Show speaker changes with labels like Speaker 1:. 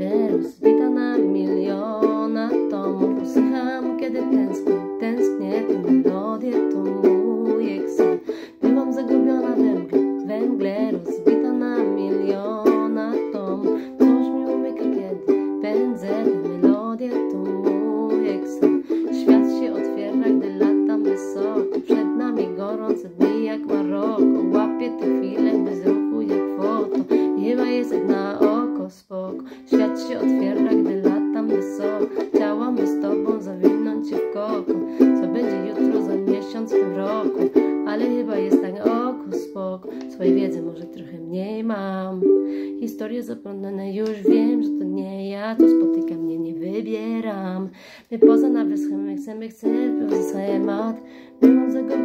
Speaker 1: rozbita na milion atomów. Usłycham, kiedy tęsknię, tę melodię, to mój sen. Bywam zagubiona we mgle, rozbita na milion atomów. Coś mi umyka, kiedy pędzę, tę melodię, to mój sen. Świat się otwiera, gdy latam wysoko. Przed nami gorące dni jak Maroko. Łapię tę chwilę bez ruchu jak foto. Chyba jest jak na oko spoko. Świat się otwiera, gdy latam wysoko. Chciałam z tobą zawinąć się w koko. Co będzie jutro, za miesiąc, w tym roku. Ale chyba jest tak na oko spoko. Swojej wiedzy może trochę mniej mam. Historie zapomniane już wiem, że to nie ja. To spotyka mnie, nie wybieram. My poza nawet chcemy, poza schemat. Byłam zagubiona